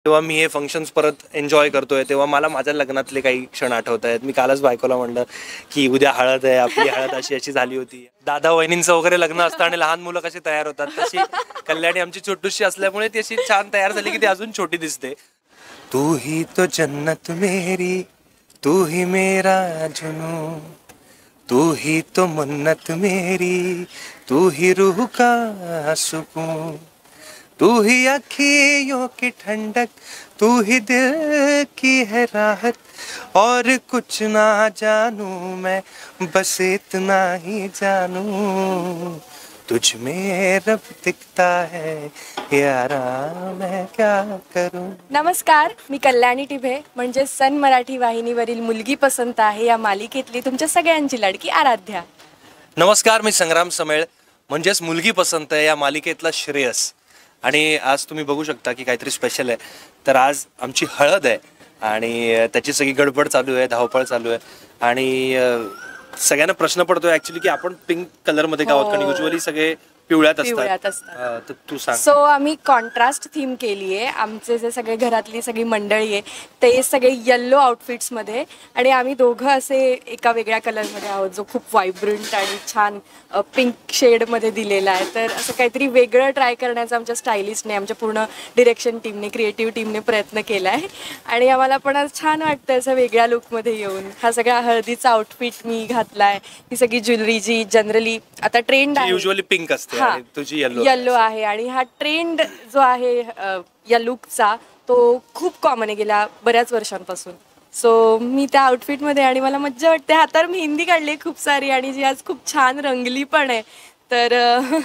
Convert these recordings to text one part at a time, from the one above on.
तेव्हा मी हे फंक्शन्स परत एन्जॉय करतोय तेव्हा मला माझ्या लग्नातले काही क्षण आठवत आहेत. मी कालच बायकोला म्हणलं की उद्या हळद आहे, आपली हळद अशी अशी झाली होती. दादा वहिनींचं वगैरे लग्न असतं आणि लहान मुलं कशी तयार होतात तशी कल्याणी आमची छोटूशी असल्यामुळे ती अशी छान तयार झाली की ती अजून छोटी दिसते. तू ही तो जन्नत मेरी, तू ही मेरा जुनू, तू ही तो मन्नत मेरी, तू ही रूह का सुकून, तू ही अखियों की ठंडक, तू ही दिल की है राहत, और कुछ ना जानू मैं बस इतना ही जानू, तुझ में रब दिखता है यारा मैं क्या करूं. नमस्कार, मी कल्याणी टिभे म्हणजे सन मराठी वाहिनीवरील मुलगी पसंत आहे या मालिकेतली तुमच्या सगळ्यांची लाडकी आराध्या. नमस्कार, मी संग्राम समेळ म्हणजेच मुलगी पसंत आहे या मालिकेतला श्रेयस. आणि आज तुम्ही बघू शकता की काहीतरी स्पेशल आहे. तर आज आमची हळद आहे आणि त्याची सगळी गडबड चालू आहे, धावपळ चालू आहे. आणि सगळ्यांना प्रश्न पडतोय ऍक्च्युली की आपण पिंक कलर मध्ये का आहोत, कारण युजली सगळे पिवळ्यात असतात. तर तू सांग. सो आम्ही कॉन्ट्रास्ट थीम केली आहे. आमचे जे सगळे घरातली सगळी मंडळी आहे ते सगळे येल्लो आउटफिट्स मध्ये आणि आम्ही दोघं असे एका वेगळ्या कलर मध्ये आहोत जो खूप व्हायब्रंट आणि छान पिंक शेड मध्ये दिलेला आहे. तर असं काहीतरी वेगळं ट्राय करण्याचा आमच्या स्टायलिस्टने, आमच्या पूर्ण डिरेक्शन टीमने, क्रिएटिव्ह टीमने प्रयत्न केला आहे आणि आम्हाला पण आज छान वाटतं असं वेगळ्या लुकमध्ये येऊन. हा सगळा हळदीचा आउटफिट मी घातलाय. ही सगळी ज्वेलरी जी जनरली आता ट्रेंड आहे, युजली पिंक असते, तुझी येल्लो आहे. आणि हा ट्रेंड जो आहे या लुकचा तो खूप कॉमन आहे गेल्या बऱ्याच वर्षांपासून. सो मी त्या आउटफिटमध्ये आणि मला मज्जा वाटते. हातावर मेहंदी काढली खूप सारी आणि जी आज खूप छान रंगली पण आहे. तर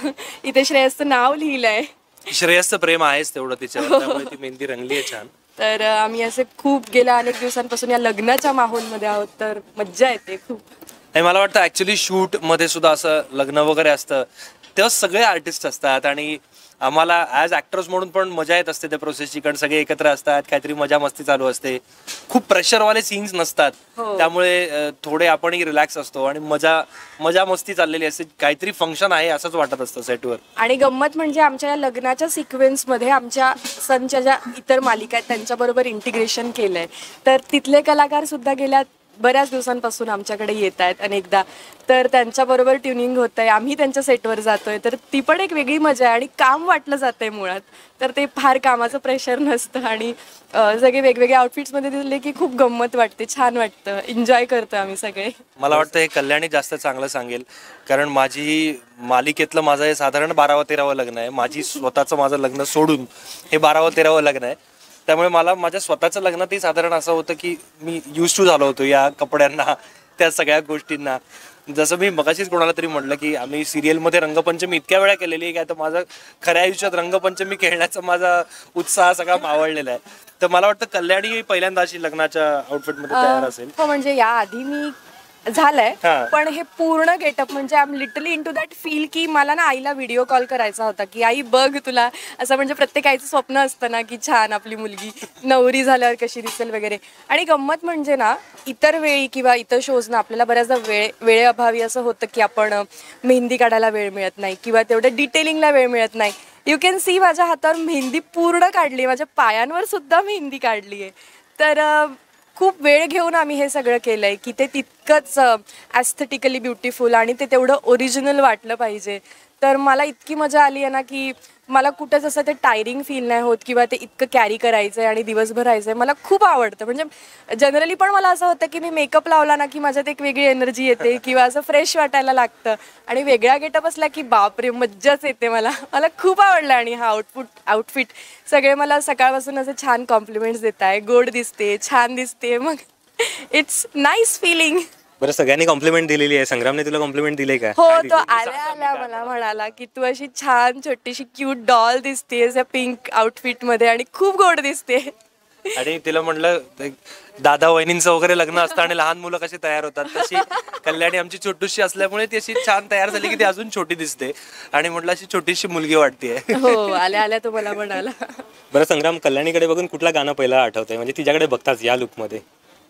इथे श्रेयसचं नाव लिहिलंय. श्रेयसचं प्रेम आहेच तेवढं तिच्यावर, त्यामुळे ती मेहंदी रंगली आहे छान. तर आम्ही असे खूप गेल्या अनेक दिवसांपासून या लग्नाच्या माहोलमध्ये आहोत. तर मज्जा येते खूप. आणि मला वाटतं ऍक्च्युली शूट मध्ये सुद्धा असं लग्न वगैरे असतं तेव्हा सगळे आर्टिस्ट असतात आणि आम्हाला ॲज ॲक्टर्स म्हणून पण मजा येत असते त्या प्रोसेसची, कारण सगळे एकत्र असतात, काहीतरी मजा मस्ती चालू असते. खूप प्रेशरवाले सीन्स नसतात, त्यामुळे थोडे आपणही रिलॅक्स असतो आणि मजा मस्ती चाललेली असते. काहीतरी फंक्शन आहे असंच वाटत असतं सेटवर. आणि गंमत म्हणजे आमच्या या लग्नाच्या सिक्वेन्समध्ये आमच्या सनच्या ज्या इतर मालिका आहेत त्यांच्याबरोबर इंटिग्रेशन केलंय. तर तिथले कलाकार सुद्धा गेल्या बऱ्याच दिवसांपासून आमच्याकडे येत आहेत अनेकदा. तर त्यांच्याबरोबर ट्युनिंग होत आहे, आम्ही त्यांच्या सेटवर जातोय. तर ती पण एक वेगळी मजा आहे आणि काम वाटलं जातंय मुळात. तर ते फार कामाचं प्रेशर नसतं आणि सगळे वेगवेगळ्या आउटफिट्समध्ये दिसले की खूप गंमत वाटते, छान वाटतं, एन्जॉय करतो आम्ही सगळे. मला वाटतं हे कल्याणी जास्त चांगलं सांगेल, कारण मालिकेतलं माझं हे साधारण 12व-13व लग्न आहे. माझं लग्न सोडून हे 12व-13व लग्न आहे. त्यामुळे मला माझ्या स्वतःचं लग्नातही साधारण असं होतं की मी यूज टू झालो होतो या कपड्यांना, त्या सगळ्या गोष्टींना. जसं मी मगाशीच कोणाला तरी म्हटलं की आम्ही सिरियलमध्ये रंगपंचमी इतक्या वेळा केलेली आहे की आता माझं खऱ्या आयुष्यात रंगपंचमी खेळण्याचा माझा उत्साह सगळा मावळलेला आहे. तर मला वाटतं कल्याणी पहिल्यांदा अशी लग्नाच्या आउटफिटमध्ये तयार असेल. हो, म्हणजे याआधी मी झालंय, पण हे पूर्ण गेटअप म्हणजे I am literally into that feel की मला ना आईला व्हिडिओ कॉल करायचा होता की आई बघ तुला असं, म्हणजे प्रत्येक आईचं स्वप्न असतं ना की छान आपली मुलगी नवरी झाल्यावर कशी दिसेल वगैरे. आणि गंमत म्हणजे ना इतर वेळी किंवा इतर शोज ना आपल्याला बऱ्याचदा वेळेअभावी असं होतं की आपण मेहंदी काढायला वेळ मिळत नाही किंवा तेवढं डिटेलिंगला वेळ मिळत नाही. यू कॅन सी माझ्या हातावर मेहंदी पूर्ण काढली, माझ्या पायांवर सुद्धा मेहंदी काढली आहे. तर खूप वेळ घेऊन आम्ही हे सगळं केलंय की ते तितकंच ॲस्थेटिकली ब्युटिफुल आणि ते तेवढं ओरिजिनल वाटलं पाहिजे. तर मला इतकी मजा आली आहे ना की मला कुठंच असं ते टायरिंग फील नाही होत किंवा ते इतकं कॅरी करायचं आहे आणि दिवसभर राहायचं आहे. मला खूप आवडतं. म्हणजे जनरली पण मला असं होतं की मी मेकअप लावला ना की माझ्यात एक वेगळी एनर्जी येते किंवा असं फ्रेश वाटायला लागतं आणि वेगळा गेटअप असला की बापरे मज्जाच येते. मला खूप आवडलं. आणि हा आउटफिट सगळे मला सकाळपासून असं छान कॉम्प्लिमेंट्स देत आहे, गोड दिसते, छान दिसते, मग इट्स नाईस फिलिंग. बरं, सगळ्यांनी कॉम्प्लिमेंट दिलेली आहे. संग्रामने तुला कॉम्प्लिमेंट दिले का? हो, तो आल्या मला म्हणाला की तू अशी छान छोटीशी क्यूट डॉल दिसतेस या पिंक आउटफिट मध्ये आणि खूप गोड दिसते. आणि तिला म्हटलं दादा वहिनींचं वगैरे लग्न असतं आणि लहान मुलं कशी तयार होतात तशी कल्याणी आमची छोटूशी असल्यामुळे ती अशी छान तयार झाली की ती अजून छोटी दिसते आणि म्हटलं अशी छोटीशी मुलगी वाटतेय. हो, आल्या तो मला म्हणाला. बरं संग्राम, कल्याणीकडे बघून कुठला गाणं पहिलं आठवतंय, म्हणजे तिच्याकडे बघताच या लुकमध्ये?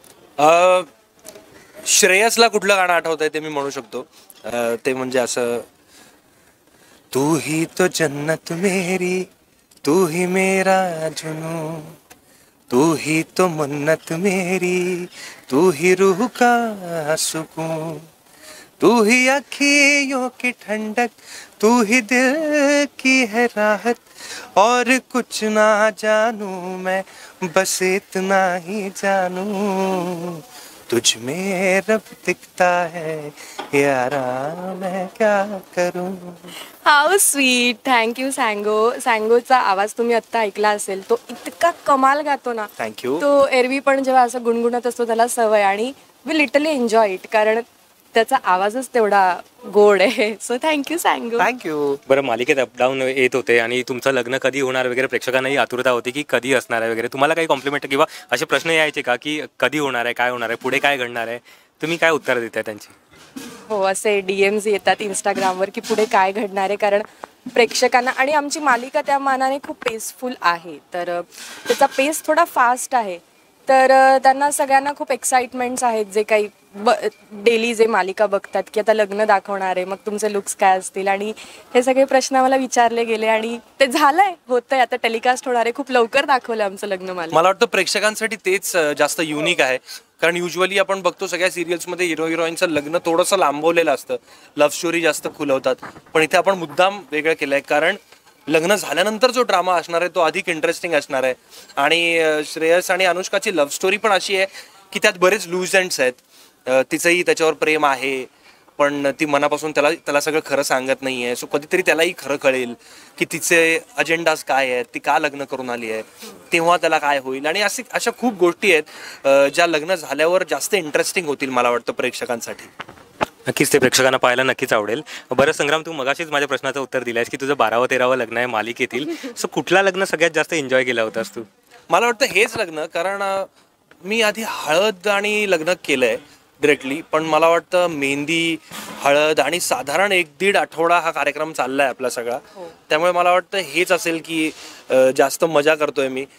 श्रेयसला कुठलं गाणं आठवतंय ते मी म्हणू शकतो. ते म्हणजे असं, तू ही तो जन्नत मेरी, तू ही मेरा जुनू, तू ही तो मन्नत मेरी, तू ही रूह का सुकून, तू ही अखियों की ठंडक, तू ही दिल की है राहत, और कुछ ना जानू मैं, बस इतना ही जानू, तुझ में रब दिखता है यारा, मैं क्या करूं. How sweet. थँक्यू सँगो. सँगोचा आवाज तुम्ही आत्ता ऐकला असेल, तो इतका कमाल गातो ना. थँक्यू. तो एरवी पण जेव्हा असं गुणगुणत असतो त्याला सवय, आणि वी लिटरली एन्जॉय इट, कारण त्याचा आवाजच तेवढा गोड आहे. So thank you Sango. थँक्यू. बरं, मालिकेत अपडाऊन येत होते आणि तुमचं लग्न कधी होणार वगैरे, प्रेक्षकांनाही आतुरता होती की कधी असणार आहे वगैरे. तुम्हाला काही कॉम्प्लिमेंट किंवा असे प्रश्न यायचे का की कधी होणार आहे, काय होणार आहे, पुढे काय घडणार आहे? तुम्ही काय उत्तर देताय त्यांची? हो, असे DMs येतात इंस्टाग्रामवर की पुढे काय घडणार आहे, कारण प्रेक्षकांना, आणि आमची मालिका त्या मानाने खूप पेसफुल आहे, तर त्याचा पेस थोडा फास्ट आहे, तर त्यांना सगळ्यांना खूप एक्साइटमेंट्स आहेत, जे काही डेली जे मालिका बघतात की आता लग्न दाखवणार आहे, मग तुमचे लुक्स काय असतील, आणि हे सगळे प्रश्न मला विचारले गेले, आणि ते झालंय, होतंय, आता टेलिकास्ट होणार आहे. खूप लवकर दाखवलं आमचं लग्न मालिका. मला वाटतं प्रेक्षकांसाठी तेच जास्त युनिक आहे, कारण युजली आपण बघतो सगळ्या सिरियल्समध्ये हिरो हिरोईनचं लग्न थोडंसं लांबवलेलं असतं, लव्ह स्टोरी जास्त खुलवतात, पण इथे आपण मुद्दाम वेगळं केलंय, कारण लग्न झाल्यानंतर जो ड्रामा असणार आहे तो अधिक इंटरेस्टिंग असणार आहे. आणि श्रेयस आणि अनुष्काची लव्ह स्टोरी पण अशी आहे की त्यात बरेच लूज एंड्स आहेत. तिचंही त्याच्यावर प्रेम आहे, पण ती मनापासून त्याला सगळं खरं सांगत नाही आहे. सो कधीतरी त्यालाही खरं कळेल की तिचे अजेंडाज काय आहेत, ती का लग्न करून आली आहे, तेव्हा त्याला काय होईल. आणि अशा खूप गोष्टी आहेत ज्या लग्न झाल्यावर जास्त इंटरेस्टिंग होतील मला वाटतं प्रेक्षकांसाठी. नक्कीच ते प्रेक्षकांना पाहायला नक्कीच आवडेल. बरं संग्राम, तू मगाशीच माझ्या प्रश्नाचं उत्तर दिलंयस की तुझं 12व-13व लग्न आहे मालिकेतील. सो कुठलं लग्न सगळ्यात जास्त एन्जॉय केला होतास तू? मला वाटतं हेच लग्न, कारण मी आधी हळद आणि लग्न केलंय डिरेक्टली, पण मला वाटतं मेहंदी, हळद आणि साधारण 1-1.5 आठवडा हा कार्यक्रम चाललाय आपला सगळा, त्यामुळे मला वाटतं हेच असेल की जास्त मजा करतोय मी.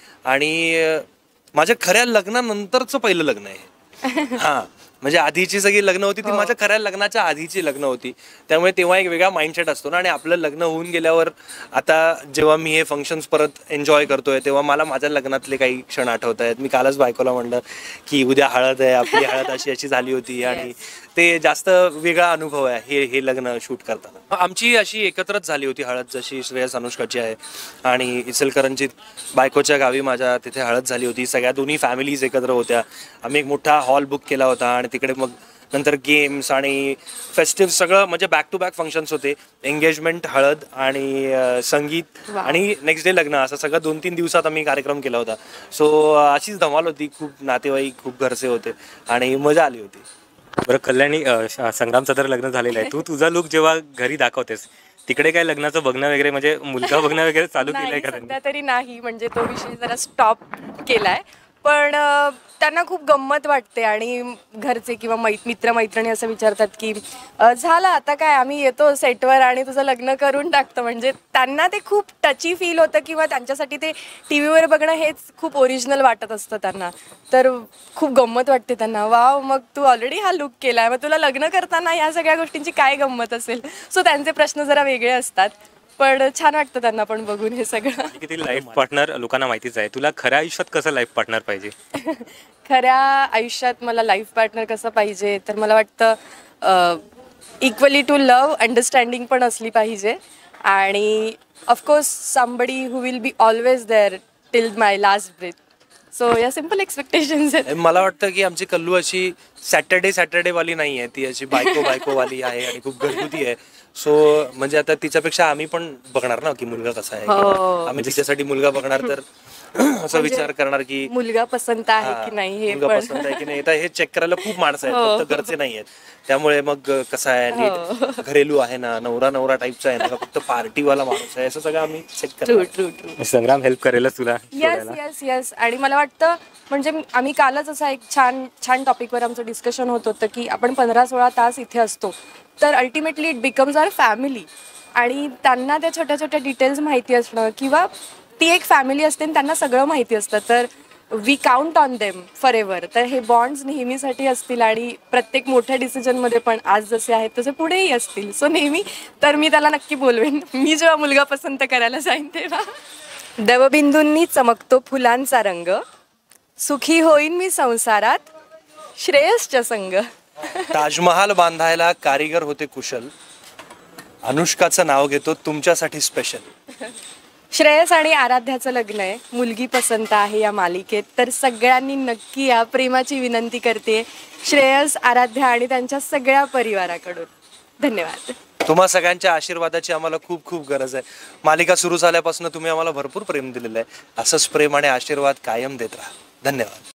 आणि माझ्या खऱ्या लग्नानंतरचं पहिलं लग्न आहे. हां, म्हणजे आधीची सगळी लग्न होती ती माझ्या खऱ्या लग्नाच्या आधीची लग्न होती, त्यामुळे तेव्हा एक वेगळा माइंडसेट असतो ना. आणि आपलं लग्न होऊन गेल्यावर आता जेव्हा मी हे फंक्शन्स परत एन्जॉय करतोय तेव्हा मला माझ्या लग्नातले काही क्षण आठवत आहेत. मी कालच बायकोला म्हणलं की उद्या हळद आहे, आपली हळद अशी झाली होती, आणि ते जास्त वेगळा अनुभव आहे हे लग्न शूट करताना. आमची अशी एकत्रच झाली होती हळद, जशी श्रेयस अनुष्काची आहे. आणि इचलकरंजीत बायकोच्या गावी माझ्या तिथे हळद झाली होती, सगळ्या दोन्ही फॅमिलीज एकत्र होत्या. आम्ही एक मोठा हॉल बुक केला होता, आणि तिकडे मग नंतर गेम्स आणि फेस्टिव्ह सगळं, म्हणजे बॅक टू बॅक फंक्शन्स होते. एंगेजमेंट, हळद आणि संगीत, आणि नेक्स्ट डे लग्न, असं सगळं 2-3 दिवसात आम्ही कार्यक्रम केला होता. सो अशीच धमाल होती, खूप नातेवाईक, खूप घरचे होते, आणि मजा आली होती. बरं कल्याणी, संग्रामचं तर लग्न झालेलं आहे, तू तुझा लुक जेव्हा घरी दाखवतेस तिकडे काय लग्नाचं बघणं वगैरे, म्हणजे मुलगा बघणं वगैरे चालू केलंय का? सध्या तरी नाही, म्हणजे तो विषय जरा स्टॉप केलाय, पण त्यांना खूप गंमत वाटते. आणि घरचे किंवा मित्रमैत्रिणी असं विचारतात की झालं आता काय, आम्ही येतो सेटवर आणि तुझं लग्न करून टाकतो. म्हणजे त्यांना ते खूप टची फील होतं, किंवा त्यांच्यासाठी ते टीव्हीवर बघणं हेच खूप ओरिजिनल वाटत असतं त्यांना. तर खूप गंमत वाटते त्यांना, वाव, मग तू ऑलरेडी हा लुक केलाय, मग तुला लग्न करताना या सगळ्या गोष्टींची काय गंमत असेल. सो त्यांचे प्रश्न जरा वेगळे असतात, पण छान वाटतं त्यांना पण बघून हे सगळं. किती लाईफ पार्टनर लोकांना माहितीच आहे, तुला खऱ्या आयुष्यात कसं लाईफ पार्टनर पाहिजे? खऱ्या आयुष्यात मला लाईफ पार्टनर कसं पाहिजे, तर मला वाटतं इक्वली टू लव्ह, अंडरस्टँडिंग पण असली पाहिजे, आणि of course somebody who will be always there till my last breath. So या सिम्पल एक्सपेक्टेशन्स आहेत. मला वाटतं की आमची कल्लू अशी सॅटर्डे वाली नाही आहे, ती अशी बायकोवाली आहे आणि खूप घरगुती आहे. सो म्हणजे आता तिच्यापेक्षा आम्ही पण बघणार ना की मुलगा कसा आहे, आम्ही तिच्यासाठी मुलगा बघणार, तर असा विचार करणार की मुलगा पसंत आहे की नाही, हे मुलगा पसंत आहे की नाही. आता हे चेक करायला खूप माणसं आहेत, फक्त घरचे नाही आहेत. त्यामुळे मग कसं आहे, नीट घरेलू आहे ना, नवरा टाईपचा आहे ना, फक्त पार्टीवाला माणूस आहे, असं सगळं आम्ही चेक करतो. ट्रू. संग्राम हेल्प करेलच तुला. येस. आणि मला वाटतं, म्हणजे आम्ही कालच असा एक छान टॉपिकवर आमचं डिस्कशन होत होतं की आपण 15-16 तास इथे असतो, तर ultimately it becomes our family, आणि त्यांना त्या छोट्या छोट्या डिटेल्स माहिती असणं, किंवा ती एक फॅमिली असते आणि त्यांना सगळं माहिती असतं, तर we count on them forever. तर हे बॉन्ड्स नेहमीसाठी असतील, आणि प्रत्येक मोठ्या डिसिजनमध्ये पण आज जसे आहेत तसे पुढेही असतील. सो नेहमी तर मी त्याला नक्की बोलवेन, मी जेव्हा मुलगा पसंत करायला जाईन तेव्हा. दवबिंदूंनी चमकतो फुलांचा रंग, सुखी होईन मी संसारात श्रेयसच्या संग. ताजमहाल बांधायला कारीगर होते कुशल. अनुष्काचं नाव घेतो तुमच्यासाठी स्पेशल. श्रेयस आणि आराध्याचं लग्न आहे. मुलगी पसंत आहे या मालिकेत, तर सगळ्यांनी नक्की या. प्रेमाची विनंती करते श्रेयस, आराध्या आणि त्यांच्या सगळ्या परिवाराकडून. धन्यवाद. तुम्हा सगळ्यांच्या आशीर्वादाची आम्हाला खूप खूप गरज आहे. मालिका सुरू झाल्यापासून तुम्ही आम्हाला भरपूर प्रेम दिलेलं आहे. असंच प्रेम आणि आशीर्वाद कायम देत राहा. धन्यवाद.